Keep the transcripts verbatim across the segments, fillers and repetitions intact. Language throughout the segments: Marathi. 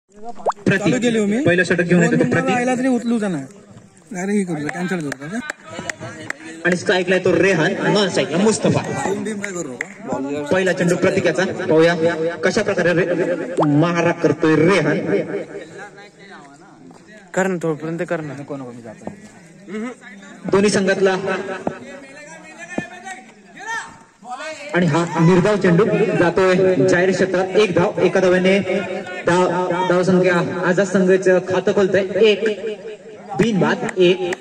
चालू केली मी पहिलं षटक घेऊन येतो प्रतीक आयला तरी उचलू जाणार नाही हे करू कॅन्सल करू का आणि स्ट्राईकला तो रेहान नॉन स्ट्राईकला मुस्तफा पहिला चेंडू प्रतीकाचा पाहूया कशा प्रकारे महाराज करतोय रेहान कर ना तोपर्यंत कर ना नको नको मी जातो दोन्ही संघातला आणि हा निर्धाव चेंडू जातोय जाहीर क्षेत्रात एक धाव एका धाव्याने धाव धाव संख्या आझाद संघाचं खातं खोलतंय एक बिनबाद एक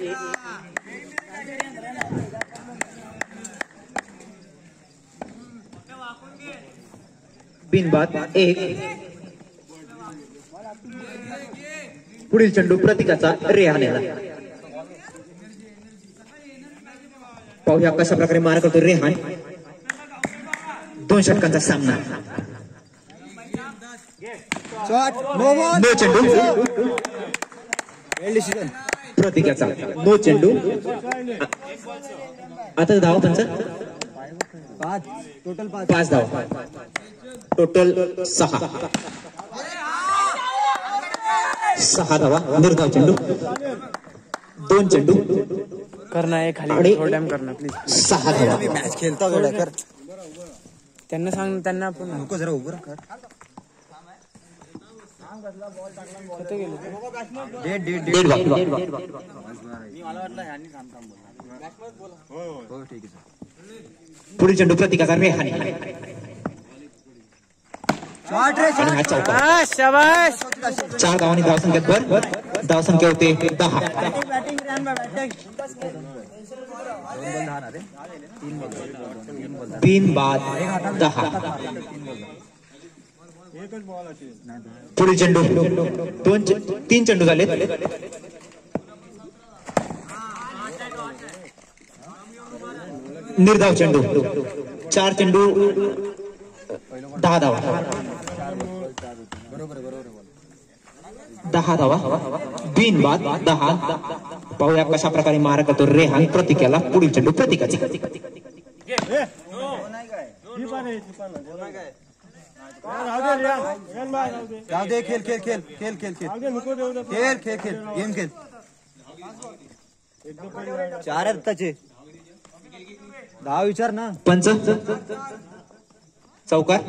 बिनबाद एक पुढील चेंडू प्रतीकाचा रेहानेला पाहूया कशा प्रकारे मार करतो रेहान दोन षटकांचा सामना नो चेंडू प्रतीकाचा नो चेंडू आता धाव त्यांचा पाच टोटल पाच पाच धाव टोटल सहा सहा धावा निर्धाव चेंडू दोन चेंडू करना आहे खाली थोडा टाइम करना प्लीज सहा धावा मॅच खेळता वेळा कर त्यांना सांग त्यांना आपण नको जरा उभं कर डेट डेट डेढ वाजता हो ठीक आहे पुढील चेंडू प्रतीकाचा रेहाने आणि हा चौका आ शाबाश चार धावांनी धावसंख्येत भर धावसंख्या होते दहा तीन बाद दहा पुढील चेंडू दोन तीन चेंडू झाले निर्धाव चेंडू चार चेंडू दहा धावा दहा धावा बिनबाद दहा पाहूया कशा प्रकारे मारा करतो रेहान प्रतीकाला पुढील चेंडू प्रतीकाची जाऊ दे खेळ खेळ खेळ खेळ खेळ खेळ खेळ खेळ खेळ गेम खेळ चार आहेत त्याचे दहा विचार ना पंच चौकार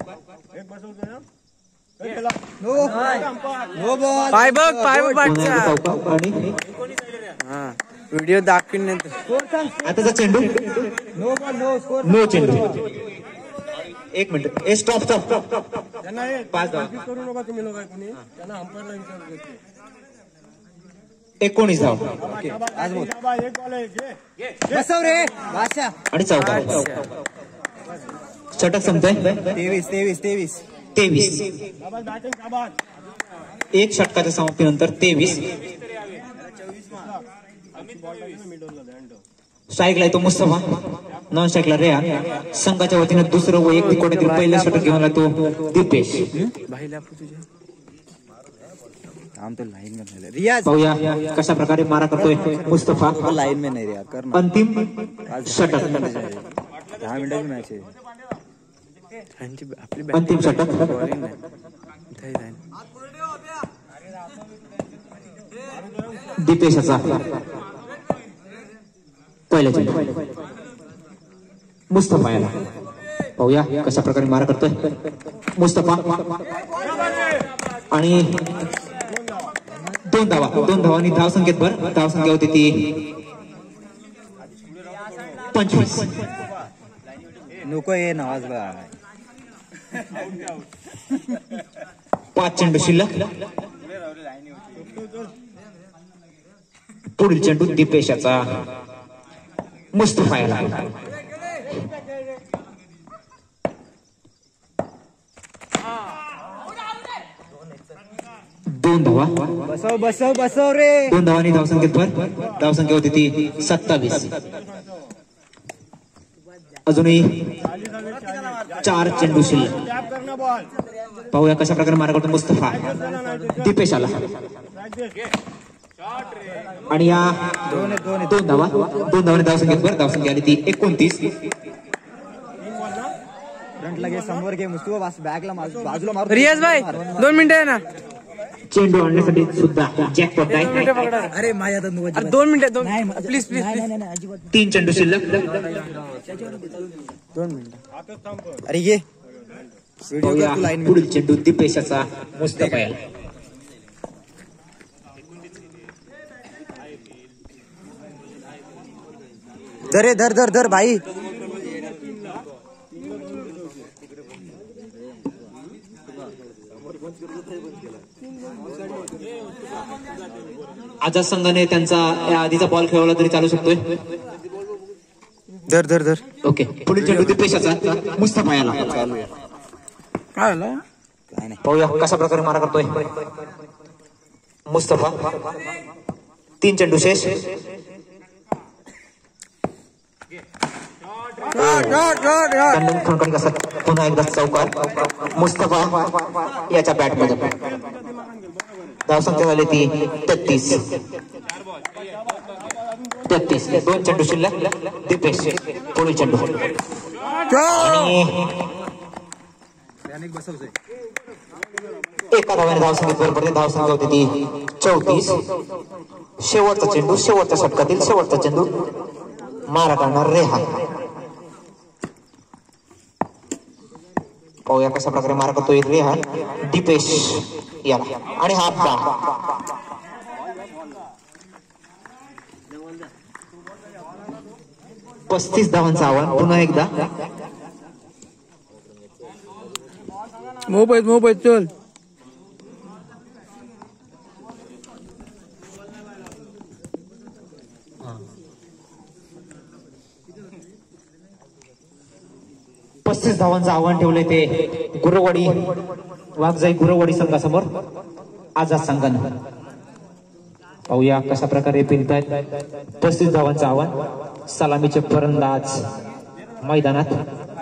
नो नो बॉल पाय बघ पाय बघ बाटचा चौकार आणि हा व्हिडिओ दाखवीन नाही आताचा चेंडू no ball no score no चेंडू एक मिनिट ए स्टॉप स्टॉप पाच धावा करू नका तुम्ही लोक कोणी त्यांना अंपायरला विचारू एकोणीस धाव आज बोल एक बॉल आहे घे बसव रे बादशाह आणि चौकार षटक संपतंय तेवीस तेवीस तेवीस तेवीस शाबास बॅटिंग शाबास एक षटकाच्या समाप्तीनंतर तेवीस स्ट्राईकला येतो मुस्तफा नॉन स्ट्राईकला रेहान संघाच्या वतीने दुसरं व एक कोणीतरी पहिलं षटक घेऊन तो दीपेश भाईला तुझे हम तो लाइन में नहीं रियाज पाहूया कशा प्रकारे मारा करतोय मुस्तफा लाइन में नहीं रियाज करना अंतिम षटक दहा मिनिटाची मॅच आहे ह्यांची आपली अंतिम षटक बॉलिंग नाही दीपेशाचा पहिला चेंडू मुस्तफा याला पाहूया कशा प्रकारे मारा करतोय मुस्तफा आणि दोन धावा दोन धावांनी धाव संख्येत भर धाव संख्या होती ती पंचवीस नको ये नवाज बा पाच चेंडू शिल्लक पुढील चेंडू दीपेशाचा मुस्तफा याला दोन धावा बसव बसव बसव रे दोन धावांनी धावसंख्येत भर धावसंख्या होती ती सत्तावीस अजूनही चार चेंडू शिल्लक पाहूया कशा प्रकारे मारा करतो मुस्तफा दीपेशाला आणि या दोन दोन दोन धावा दोन धावांनी धावसंख्येत भर धावसंख्या आली ती एकोणतीस फ्रंट लगे समोर घे मुस्तफा बस बॅकला बाजूला मार रियाज भाई दोन मिनिटं आहे ना चेंडू आणण्यासाठी सुद्धा जॅकपॉट आहे. अरे माझ्या अरे दोन मिनिटं दोन प्लीज प्लीज तीन चेंडू शिल्लक. दोन मिनिटं. अरे ये पाहूया पुढील चेंडू दिपेशाचा मुस्तफा याला. धर रे, धर धर धर भाई. आझाद संघाने त्यांचा या आधीचा बॉल खेळवला तरी चालू शकतोय. धर धर धर. ओके पुढील चेंडू दिपेशाचा मुस्तफा याला. काय झालं. पाहूया कशा प्रकारे मारा करतोय मुस्तफा. तीन चेंडू शेष. खणखणीत असतात. पुन्हा एकदा चौकार मुस्तफा याच्या बॅट मध्ये. धावसंख्या झाली ती तेहतीस. तेहतीस. दोन चेंडू शिल्लक. दिपेश पुढील चेंडू. एका धाव्याने धावसंख्येत भर पडते. धावसंख्या होती ती चौतीस. शेवटचा चेंडू शेवटच्या षटकातील शेवटचा चेंडू मारा करणार रेहान. पाहूया कशा प्रकारे मारा करतोय रेहान दिपेश याला. आणि हा बा पस्तीस धावांचं आव्हान. पुन्हा एकदा मोबाईल मोबाईल चल. पस्तीस धावांचं आव्हान ठेवलंय ते गुरववाडी वाघजाई गुरववाडी संघासमोर आझाद संघानं. पाहूया कशा प्रकारे फिरतायत. पस्तीस धावांचं आव्हान. सलामीचे फलंदाज मैदानात.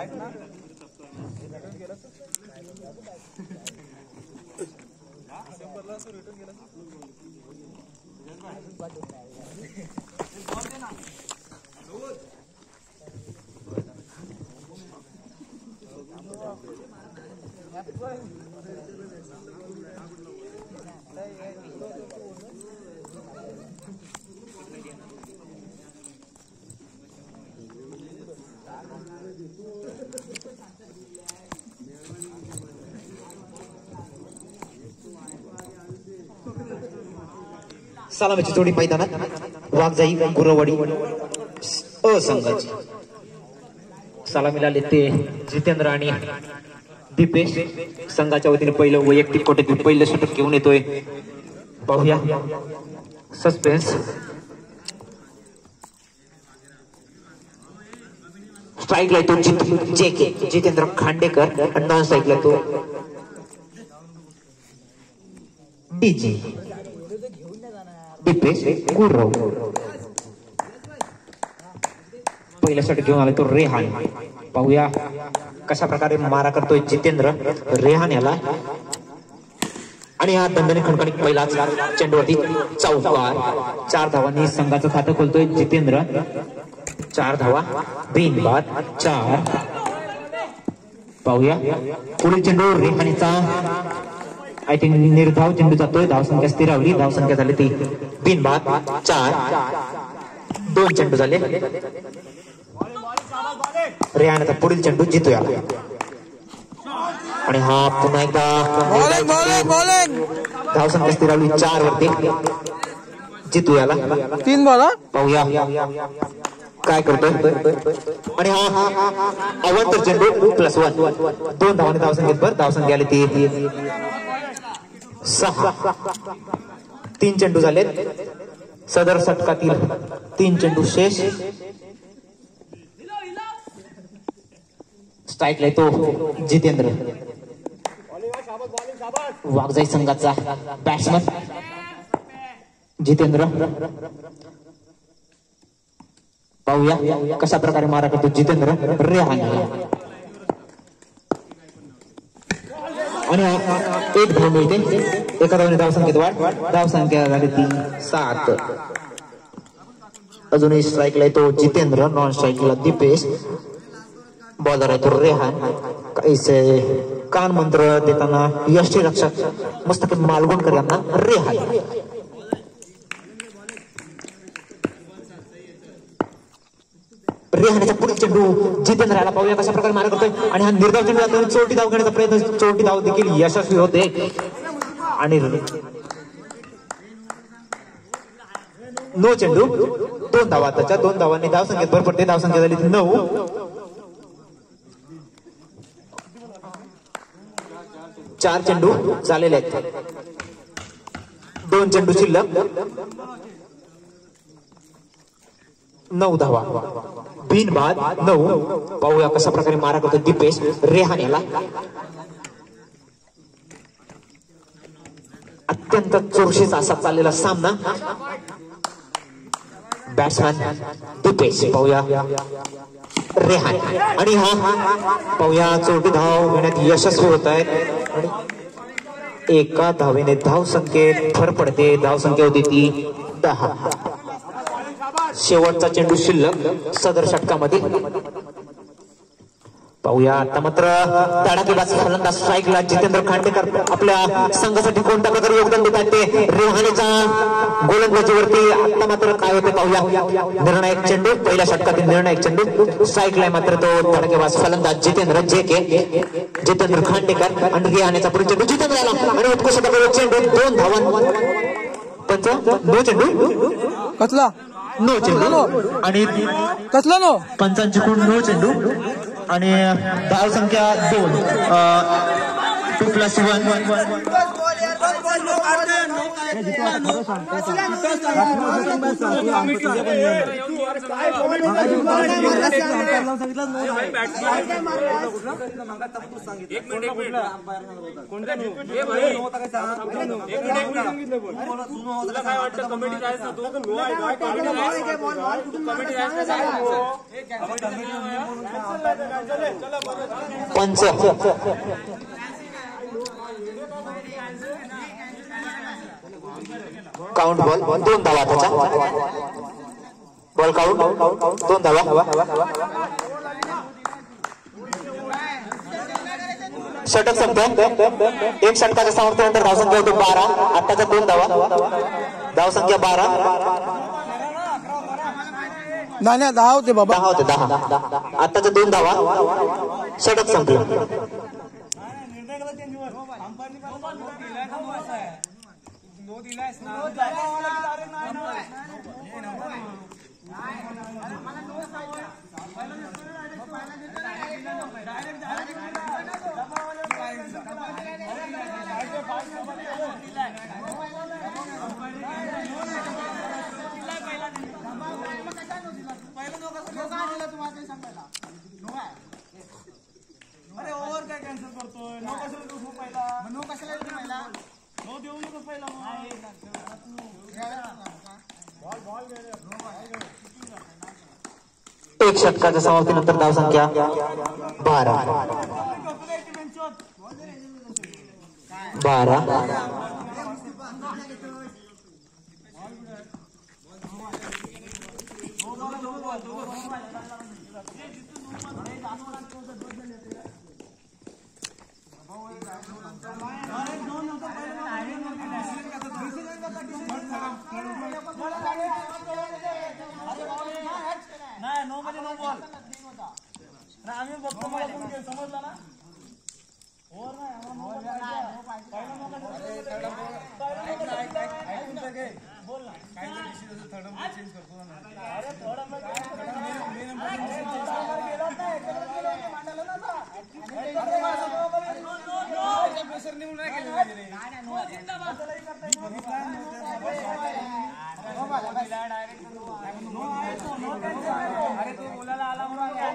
सलामीची जोडी मैदानात वाघजाई गुरववाडी अ संघाची. सलामीला आले ते जितेंद्र आणि दिपेश. संघाच्या वतीने पहिलं वैयक्तिक कोट्यातील पहिलं षटक घेऊन येतोय. पाहूया सस्पेन्स. स्ट्राईकला तो जे के जितेंद्र खांडेकर आणि नॉन स्ट्राईकला तो डीजे दिपेश गुरव. पहिला षटक घेऊन आला तो रेहान. पाहूया कशा प्रकारे मारा करतोय जितेंद्र रेहान याला. आणि हा दंडने खणखणीत पहिलाच चेंडूवरती चौकार. चार धावांनी संघाचं खातं खोलतोय जितेंद्र. चार धावा बिनबाद चार. पाहूया पुढील चेंडू रेहानीचा. आय थिंक निर्धाव चेंडू जातोय. धावसंख्या स्थिरावली. धावसंख्या झाली ती बिनबाद चार. दोन चेंडू झाले. रेहानचा पुढील चेंडू जितू याला. आणि हा पुन्हा एकदा धावसंख्या स्थिरावली चार वरती जितू याला. तीन बॉल. पाहूया काय करतोय. आणि हा अवंतर चेंडू प्लस वन. दोन धावांनी धावसंख्येत भर. धावसंख्या आली ती सहा. तीन चेंडू झाले. सदर षटकातील तीन चेंडू शेष. स्ट्राईकला तो जितेंद्र वाघजाई संघाचा बॅट्समन जितेंद्र. पाहूया कशा प्रकारे मारा करतो जितेंद्र रेहान. आणि एक धाव मिळते. एका धावाने धावसंख्येत वाढ. धावसंख्या झाली ती सात. अजूनही स्ट्राईकला तो जितेंद्र. नॉन स्ट्राईकला दिपेश. बॉलर आहे तो रेहान. काहीसे कान मंत्र देताना यष्टीरक्षक मस्तक मालवणकर यांना रेहाय. रेहाण्याचा पुढील चेंडू जितेंद्र याला पाहूया कशा प्रकारे मारा करतोय आणि हा निर्धाव चेंडू जातो. चोरटी धाव घेण्याचा प्रयत्न, चोरटी धाव देखील यशस्वी होते आणि नो चेंडू. दोन धावा, त्याच्या दोन धावांनी धाव संख्येत भर पडते. धाव संख्या झाली नऊ. चार चेंडू झालेले आहेत, दोन चेंडू शिल्लक, नऊ धावा, बिनबाद नऊ. पाहूया कशा प्रकारे मारा करतो दीपेश रेहानेला. अत्यंत चुरशीचा असा चाललेला सामना. बॅट्समॅन दीपेश, पाहूया रेहान आणि हा पाहूया चोरटी धाव घेण्यात यशस्वी होत आहे आणि एका धावेने धाव संख्येत भर पडते. धाव संख्या होती ती दहा. शेवटचा चेंडू शिल्लक सदर षटकामध्ये. पाहूया आता मात्र धडाकेबाज फलंदाज स्ट्राईकला जितेंद्र खांडेकर आपल्या संघासाठी कोणत्या प्रकारे योगदान देत आहेत ते. रेहानेच्या गोलंदाजीवरती आता मात्र काय होते पाहूया. निर्णायक चेंडू, पहिल्या षटकातील निर्णायक चेंडू स्ट्राईकला मात्र तो धडाकेबाज फलंदाज जितेंद्र जे के जितेंद्र खांडेकर आणि रेहानेचा पुढील चेंडू जितेंद्र याला आणि उत्कृष्ट प्रकारे चेंडू. दोन धावां पंच नो चेंडू कसला नो चेंडू आणि कसला नो पंचांकडून नो चेंडू आणि धाव संख्या दोन. Two plus one. Punch count ball दोन धावा, त्याचा बॉल काउंट दोन धावा. षटक संपत. एक षटकाच्या सामर्थ्यानंतर धाव संख्या होती बारा. आताच्या दोन धावा, धाव संख्या बारा. नाण्या दहा होते बाबा, दहा होते दहा. आताच्या दोन धावा, षटक संपलं. अरे ओव्हर काय कॅन्सल करतोय. नो कशाला देऊ पहिला, नो कशाला देऊ पहिला, नो देऊ नको पहिला. बॉल बॉल एक षटकाच्या समाप्तीनंतर धाव संख्या बारा. बारा नाही नो मध्ये नो बॉल ना. आम्ही बघतो मला कोण समजला ना. ओव्हर नाही नो बोल ना. चेंज करतो ना. अरे थोडा प्रेशर निघून नाही केलं पाहिजे. अरे तू बोलायला आला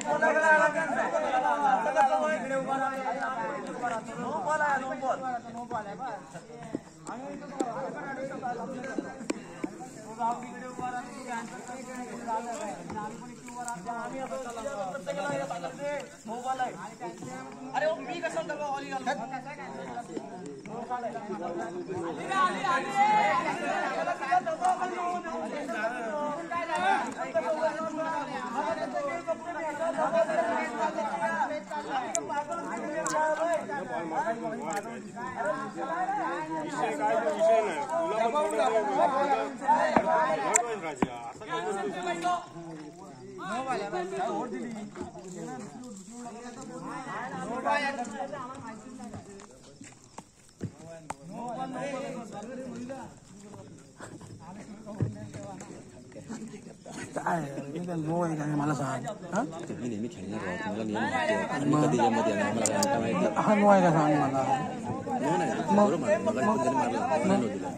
अरे मी कसं काय नो आहे काय मला सांग हा? तुम्ही नेहमी खेळणार आहोत तुम्हाला नियम माहिती आहे तुम्ही कधी गेममध्ये येणार मला काय माहिती हा नो आहे का सांग मला नो नाही बरोबर मला पण त्यांनी मारलं नो दिला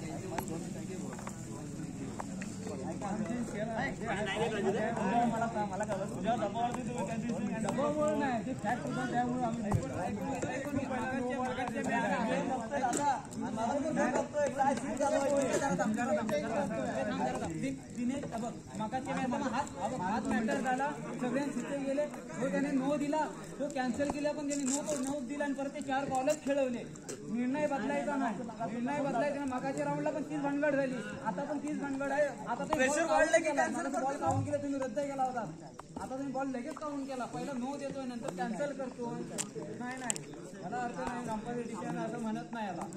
हात मॅटर झाला सगळ्यांनी तिथे गेले तो त्याने नो दिला तो कॅन्सल केला पण त्याने नो नो दिला आणि परत ते चार बॉलच खेळवले निर्णय बदलायचा नाही निर्णय बदलायचा नाही मागाच्या राऊंडला पण तीच भानगड झाली आता पण तीच भानगड आहे आता प्रेशर वाढलं की बॉल काउंट केला तुम्ही रद्द केला होता आता तुम्ही बॉल लगेच काउंट केला पहिला नो देतोय नंतर कॅन्सल करतो नाही नाही मला अर्थ नाही अंपायर डिसिजन असं म्हणत नाही याला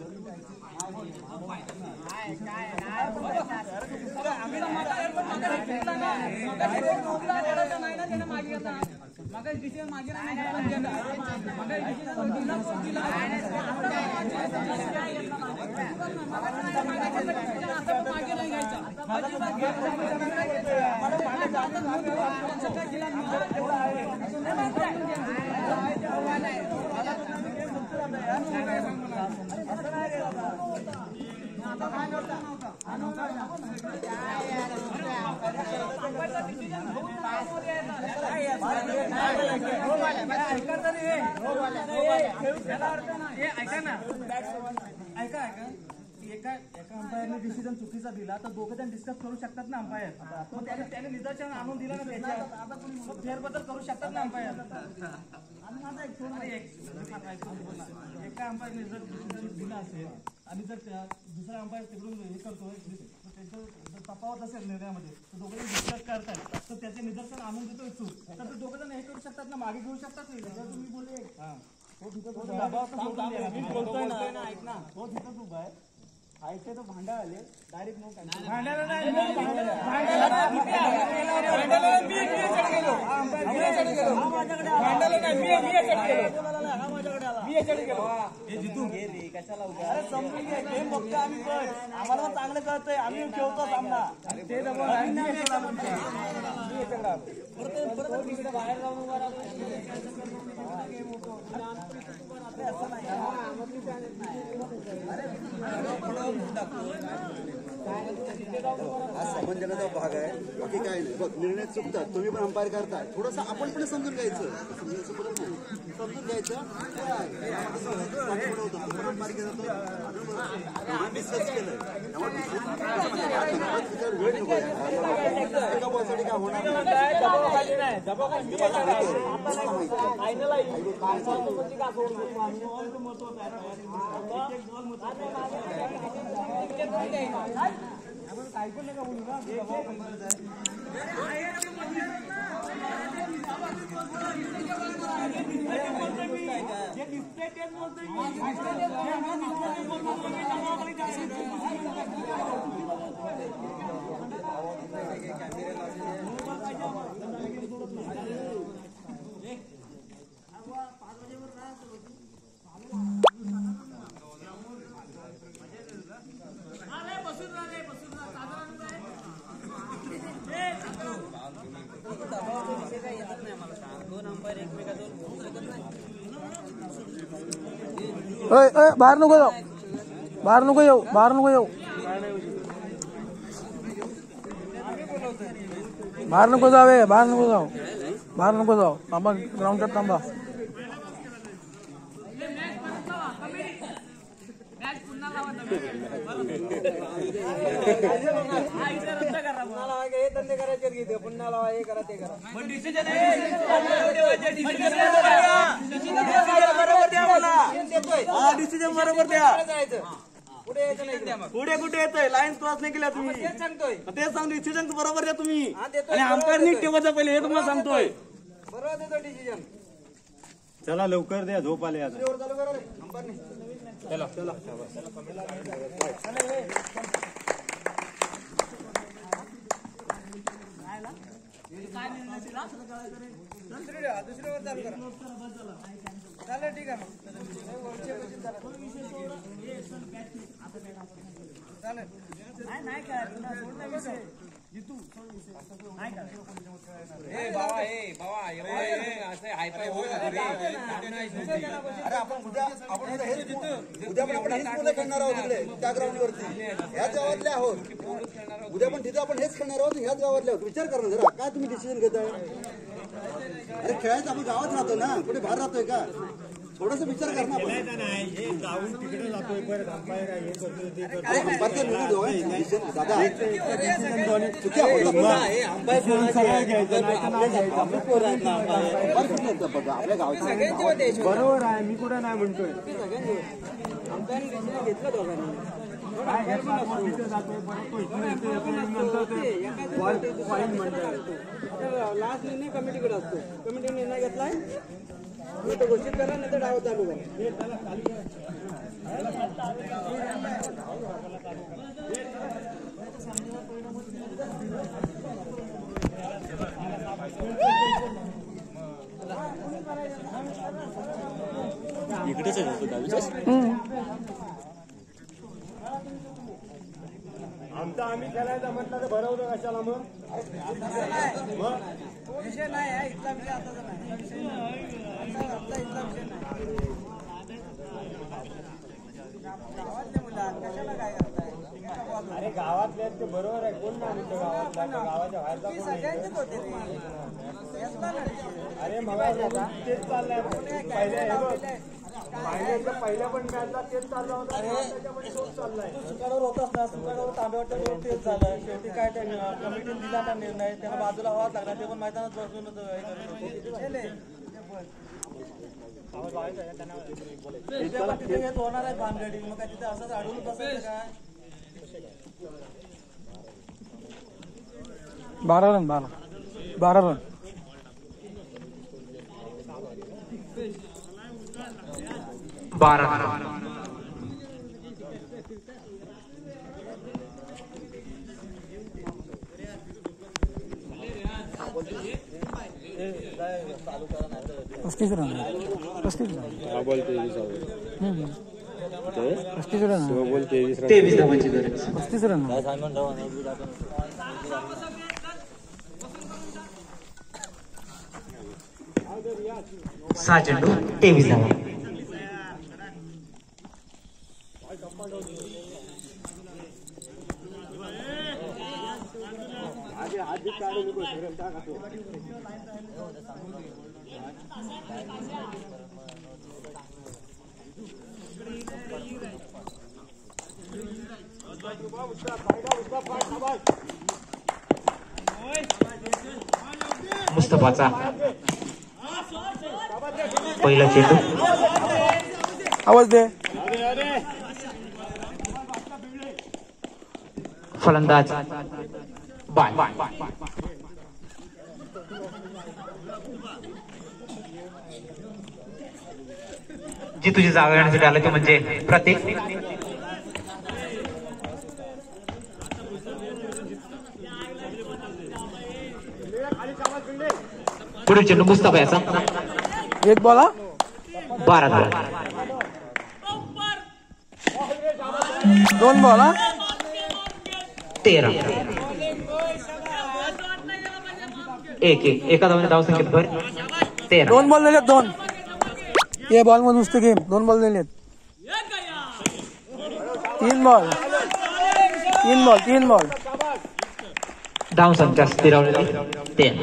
नाही ना त्याने मागे आता मग डिसिजन मागे नाही मागे नाही घ्यायचा ऐका ना ऐका ऐका एका एका अंपायरने डिसिजन चुकीचा दिला तर दोघं जण डिस्कस करू शकतात ना अंपायर मग त्याने त्याने निदर्शन आणून दिलं ना त्याच्या फेरबदल करू शकतात ना अंपायर एका अंपायरने जर डिसिजन दिला असेल आणि जर दुसरा अंपायर तिकडून हे करतोय त्यांचं जर तफावत असेल निर्णयामध्ये तर दोघं जण डिस्कस करतात तर त्याचे निदर्शन आणून देतोय चूक तर ते दोघं जण हे करू शकतात ना मागे घेऊ शकतात तुम्ही बोलले मी बोलतोय ना ऐक ना तो तिथंच उभा आहे ऐकते तो भांडा आले डायरेक्ट नो भांडायला नाही आम्हाला चांगलं कळतंय आम्ही खेळतो सामना ते बाहेर जाऊन उभा हा समंजनाचा भाग आहे बाकी काय नाही बघ निर्णय चुकतात तुम्ही पण अंपायर करताय थोडंसं आपण पण समजून घ्यायचं समजून घ्यायचं डिस्कस केलंय वेळ नको एका बॉलसाठी काय होणार ऐकून नका बोलू ना बाहेर नको जाऊ बाहेर नको येऊ बाहेर नको येऊ बाहेर नको जावे बाहेर नको जाऊ बाहेर नको जाऊ थांबा ग्राउंडवर थांबा पुन्हा लावा हे करा ते करा डिसिजन बरोबर द्या पुढे कुठे येतोय लाईन क्रॉस नाही केल्या तुम्ही तेच सांगतोय तेच सांगतो डिसिजन बरोबर द्या तुम्ही आणि अंपायर नीट ठेवायचा पहिले हे तुम्हाला सांगतोय बरोबर देतो डिसिजन चला लवकर द्या झोप आले आता दुसऱ्यावर चालू करा चालेल ठीक आहे चालेल नाही काय जितू नाही का ए बाबा ए बाबा असे हाय फाय होईल अरे आपण उद्या आपण उद्या हेच उद्या पण आपण हेच मुलं खेळणार आहोत तिकडे त्या ग्राउंडवरती ह्याच गावातले आहोत उद्या पण तिथे आपण हेच खेळणार आहोत ह्याच गावातले आहोत विचार करा जरा काय तुम्ही डिसिजन घेताय अरे खेळायचं आपण गावात राहतो ना कुठे बाहेर राहतोय का थोडस विचार कर ना दादा आपल्या गावच्या बरोबर आहे मी कुठं नाही म्हणतोय घेतलं दोघांनी लास्ट निर्णय कमिटीकडे असतो कमिटी निर्णय घेतलाय तो घोषित करा नाही तर डाव चालू करा इकडेच आहे आमचा आम्ही खेळायचा म्हटलं तर भरवतो कशाला मग विषय नाही आहे इथला विषय आताचा नाही आपला इथला विषय नाही गावातले मुलं कशाला काय करताय अरे गावातले ते बरोबर आहे कोण नाही म्हणतो गावातला गावाच्या बाहेरचा कोण सगळ्यांचेच होते रे अरे मग तेच चाललंय पहिले पहिल्या पहिल्या पण मॅचला तेच चाललं होतं त्याच्यामध्ये तोच चाललाय सुकाडावर होताच ना सुकाडावर तांब्यावरच्या तेच झालं शेवटी काय त्या कमिटीने दिला ना निर्णय त्याला बाजूला व्हावाच लागला ते पण मैदानात बसून तिथे होणार आहे भानगडी मग काय तिथे असंच अडवून बसायचं काय बारा रन बारा बारा रन बारा पस्तीस रन पस्तीस रन पस्तीस रन तेवीस धावांची गरज पस्तीस रन सहा चेंडू तेवीस धावा मुस्तफाचा पहिला चेंडू आवाज दे फलंदाज बाय जी तुझी जागा घेण्यासाठी आलं ते म्हणजे प्रतीक पुढील चेंडू मुस्तफा याचा एक बॉला बारा धावा दोन बॉल तेरा एक एक एका धावाने धाव संख्येत भर तेरा दोन बॉल दिलेत दोन ये बॉल मध्ये नुसतं गेम दोन बॉल दिलेत तीन बॉल तीन बॉल तीन बॉल धाव संख्या स्थिरावलेली तेरा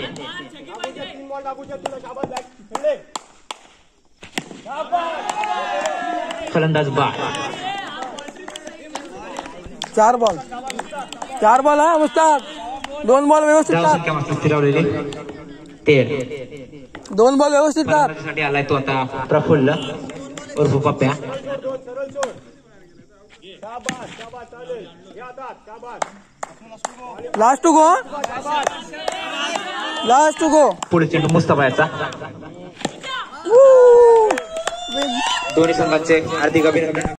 फलंदाज बाद चार बॉल चार बॉल हा मुस्ताक दोन बॉल व्यवस्थित धाव टाक संख्या मस्त स्थिरावलेली तेरा दोन बॉल व्यवस्थित टाक फलंदाजीसाठी आलाय तो आता प्रफुल्ल उर्फ Pappya last to go last to go पुढे चेंडू मुस्तफा याचा दोन्ही संघांचे हार्दिक अभिनंदन.